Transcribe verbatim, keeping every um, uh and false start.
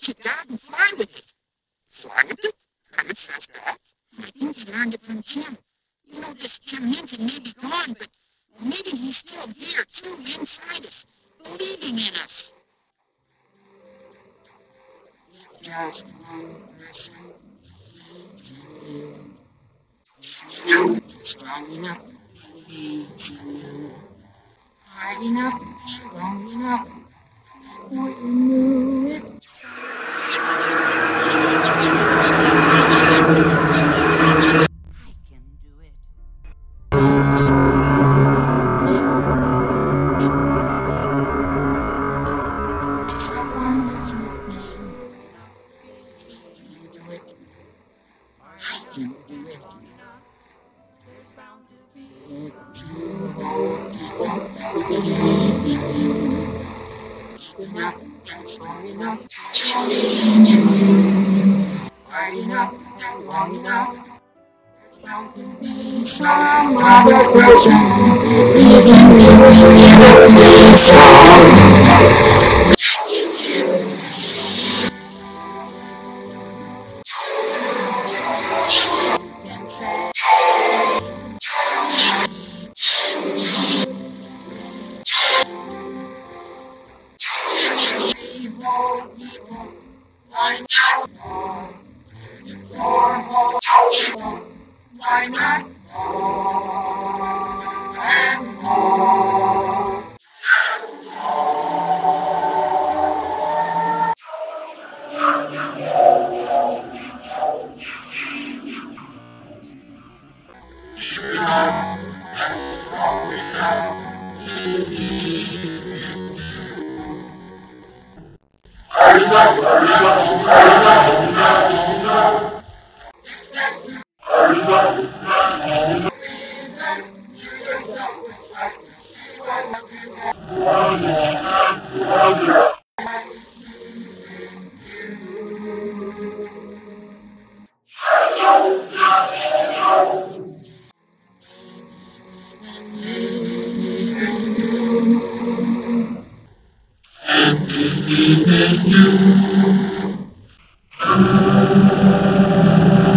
reach a dog and fly with it. Fly with it? Kermit says that. I think he learned it from Jim. You know, this Jim Henson may be gone, but maybe he's still here, too, inside us, believing in us. If just one person believes in you, strong enough to believes in you, hard enough and long enough before you knew it. I can do it. It's a wonderful thing. If you can do it, I can do it. Two whole people who believe in you. Deep enough and strong enough to believe in you. Hard enough and long enough. There's bound to be some other person who believes in you. Never be strong. You can say. Why not more? Four whole people. Why not more and more? Even you.